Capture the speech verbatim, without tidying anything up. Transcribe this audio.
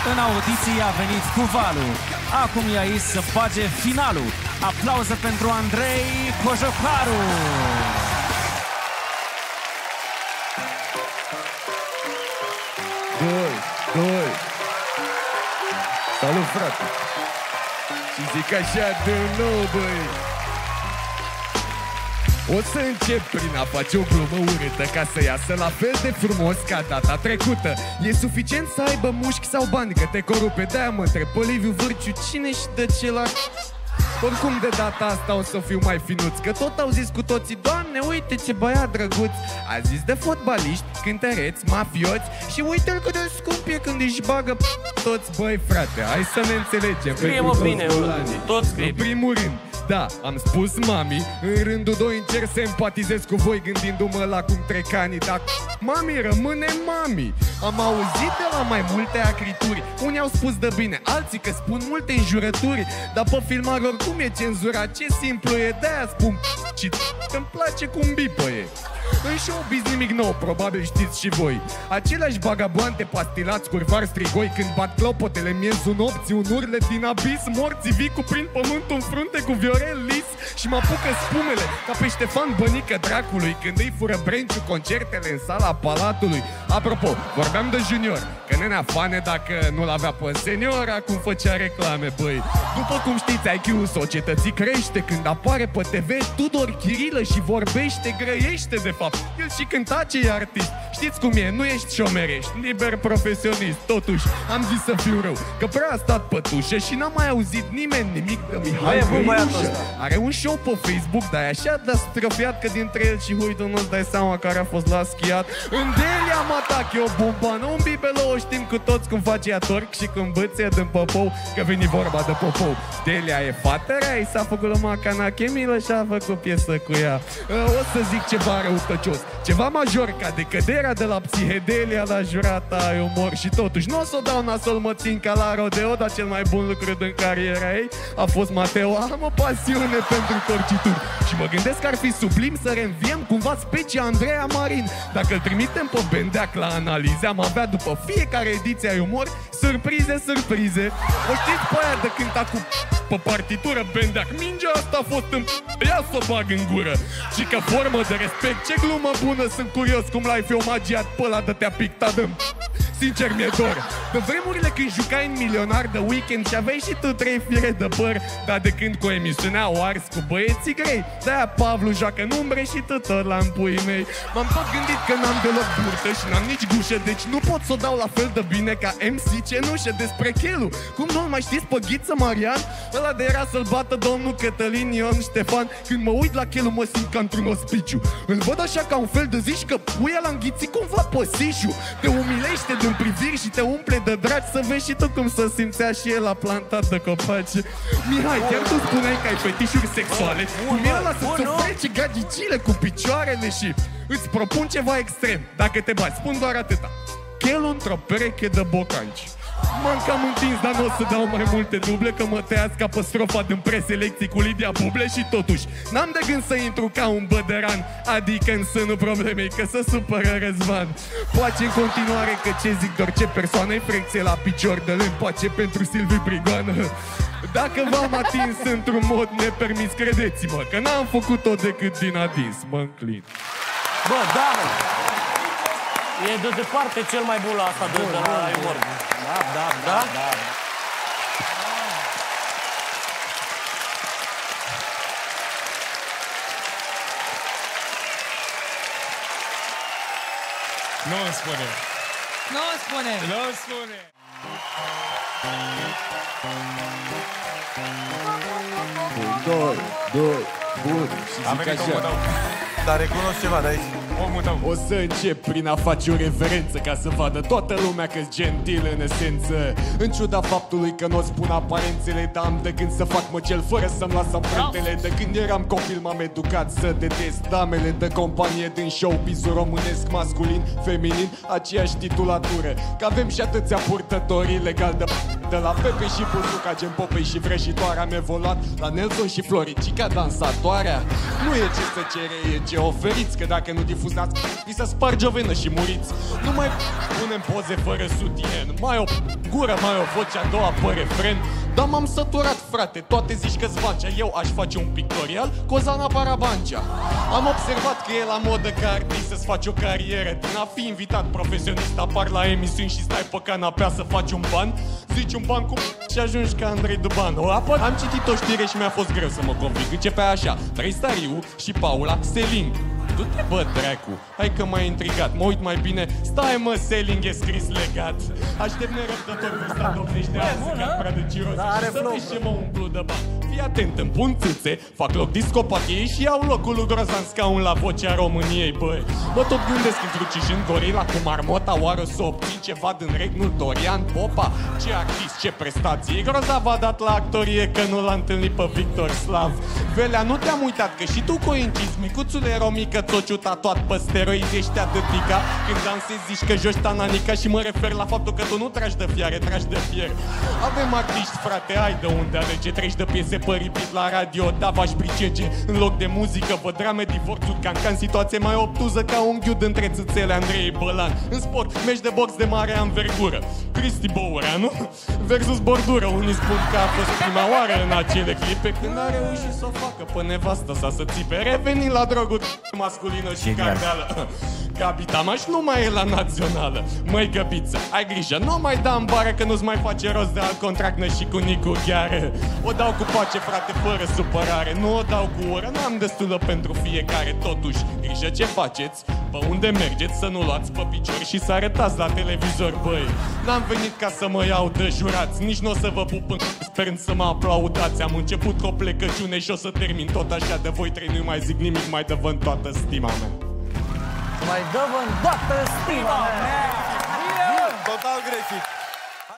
În audiții a venit cu valul. Acum e aici să bage finalul. Aplauze pentru Andrei Cojocaru. Doi, doi. Salut, frate. Și zic așa de nou, băi. O să încep prin a face o glumă urâtă ca să iasă la fel de frumos ca data trecută. E suficient să aibă mușchi sau bani, că te corupe. De-aia mă întreb pe Liviu Vârciu, cine și de ce la... Oricum de data asta o să fiu mai finuț, că tot au zis cu toții: Doamne, uite ce băiat drăguț. A zis de fotbaliști, cântăreți, mafioți. Și uite-l cât de scump e când își bagă toți. Băi frate, hai să ne înțelegem. Scrie-mă bine, tot scrie. În primul rând, da, am spus mami. În rândul doi încerc să empatizez cu voi, gândindu-mă la cum trec ani. Dar mami rămâne mami. Am auzit de la mai multe acrituri. Unii au spus de bine, alții că spun multe înjurături. Dar pe filmare oricum e cenzura. Ce simplu e, de-aia spun și îmi place cum bipă e. În showbiz nimic nou, probabil știți și voi. Aceleași bagaboante pastilați, curvari strigoi, când bat clopotele miezul nopții, un urlet din abis. Morții vii cuprind pământul în frunte cu Viorel Lis și mă apucă spumele ca pe Ștefan Bănică dracului când îi fură Brenciu concertele în sala Palatului. Apropo, vorbeam de Junior, că nenea Fane, dacă nu-l avea pe senior, acum făcea reclame, băi. După cum știți, I Q-ul societății crește când apare pe T V Tudor Chirilă și vorbește, grăiește de fapt. El și cânta ce e artist. Știți cum e, nu ești șomer, ești liber profesionist. Totuși, am zis să fiu rău, că prea a stat pătușă și n-am mai auzit nimeni nimic de Mihai Găinușă. Are un show pe Facebook, dar e așa de strofiat că dintre el și Huidu nu-ți dai seama care a fost la schiat. În Delia Matache o bombană, un bibelou, știm cu toți cum face ea torc și cum bățe din Popou, că veni vorba de Popou. Delia e fatărea, i s-a făcut lumea Canachemilă și a făcut piesă cu ea. O să zic ceva răutăcios, ceva major, ca decăderea de la psihedelia la jurata ai umor. Și totuși nu o să o dau nasol, mă țin ca la rodeo, dar cel mai bun lucru din cariera ei a fost Mateo. Am o pasiune pentru corcituri și mă gândesc că ar fi sublim să reînviem cumva specia Andreea Marin. Dacă îl trimitem pe Bendeac la analize, am avea după fiecare ediție ai umor surprize, surprize. O știți pe aia de cânta cu pe partitură Bendeac: mingea asta a fost în... ia să o bag în gură. Și ca formă de respect, ce glumă bună, sunt curios cum l-ai fi omagiat pe ăla de te-a pictat de... Sincer, mi-e dor de vremurile când jucai în Milionar de Weekend și aveai și tu trei fire de păr. Dar de când cu emisiunea o ars cu băieții grei, de-aia Pavlu joacă în umbre și tu tot la împuii mei. M-am tot gândit că n-am deloc burtă și n-am nici gușă, deci nu pot să o dau la fel de bine ca M C Cenușă. Despre Chelu, cum nu-l mai știți pe Ghiță Marian? Ăla de era să-l bată domnul Cătălin Ion Ștefan. Când mă uit la Chelu mă simt ca într-un ospiciu. Îl văd așa ca un fel de zici că puia l-a înghițit cumva pe Sișu. Te umilește din priviri și te umple de dragi, să vezi și tu cum să simțea și el la plantat de copaci. Mihai, chiar tu spuneai că ai fetișuri sexuale, cum e ăla să-ți ofrece gagicile cu picioarele și îți propun ceva extrem. Dacă te bați, spun doar atâta: Chelu într-o pereche de bocanci. M-am cam întins, dar nu o să dau mai multe duble, că mă tăiați ca pe strofa din preselecții cu Lidia Buble. Și totuși, n-am de gând să intru ca un bădăran, adică în sânul problemei, că se supără Răzvan. Place în continuare că ce zic doar ce persoană-i frecție la picior de lemn, pace pentru Silviu Prigoană. Dacă v-am atins într-un mod nepermis, credeți-mă că n-am făcut-o decât din adins. Mă înclin. Bă, da, mă. E de departe cel mai bun la asta de la umor. Da, da, da, da. Nu-mi spune. Nu-mi spune. Nu-mi spune. Doi, doi, bun. Și zic așa. Dar recunosc ceva de aici. Omul tău. O să încep prin a face o reverență ca să vadă toată lumea că-s gentil în esență. În ciuda faptului că nu-o spun aparențele, dar am de gând să fac măcel fără să-mi las amprentele. De când eram copil m-am educat să detest damele de companie din showbiz-ul românesc, masculin, feminin, aceeași titulatură. Că avem și atâția purtători ilegal de De la Pepe și Buzuca, gen Popei și vrăjitoarea. Mi-a evoluat la Nelson și Floricica, dansatoarea. Nu e ce să cere, e ce oferiți, că dacă nu difuzați, vi se sparge o venă și muriți. Nu mai punem poze fără sutien, mai o gură, mai o voce a doua pe refren. Dar m-am săturat, frate, toate zici că-s vancea. Eu aș face un pictorial cu o Zana Barabancea. Am observat că e la modă ca artist să-ți faci o carieră din a fi invitat profesionist, apar la emisiuni și stai pe canapea să faci un ban. Zici un ban cu și ajungi ca Andrei Duban. O apă? Am citit o știre și mi-a fost greu să mă conving. Începea așa: Trăistariu și Paula Seling. Du-te, bă, dracu, hai că m-ai intrigat. Mă uit mai bine, stai mă, Seling e scris legat. Aștept nerăbdător vârsta douăzeci de ani, să prea de cirozi și să vezi ce mă umplu de bani. Fii atent, îmi pun țâțe, fac loc discopatiei și iau locul lui Grozan Scaun la Vocea României, băi. Mă tot gândesc în cruciși în gorila cu marmota, oară să obțin ceva din regnul Dorian Popa. Ce artist, ce prestație, grozav a dat la actorie că nu l-a întâlnit pe Victor Slav. Velea, nu te-am uitat că și tu coincizi, micuțule romică, țociu tatuat pe steroizi, ești atâtica. Când dansezi zici că joci tananica și mă refer la faptul că tu nu tragi de fiare, tragi de fier. Avem artiști, frate, ai de unde alege, treci de piese pe repeat la radio, Davaș Bricege. În loc de muzică, vă drame, divorțuri, cancan, situație mai obtuză ca unghiul dintre țâțele Andrei Bălan. În sport, meci de box de mare anvergură, Cristi Băureanu versus bordură. Unii spun că a fost prima oară în acele clipe când a reușit să o facă pe nevastă sa să țipe. Revenind la droguri masculină și cardeală. Gabi Tamaș nu mai e la națională. Măi, Găbiță, ai grijă, nu mai da în bară că nu-ți mai face rost de alt contract nă și cu Nicu Gheară. O dau cu pace, frate, fără supărare, nu o dau cu ură, n-am destulă pentru fiecare. Totuși, grijă ce faceți, pe unde mergeți, să nu luați pe picior și să arătați la televizor, băi. N-am venit ca să mă iau de jurați, nici n-o să vă pup în sperând să mă aplaudați. Am început cu o plecăciune și o să termin tot așa. De voi trei nu mai zic nimic, mai dă-vă în toată stima mea. Mai dă-vă în toată stima mea.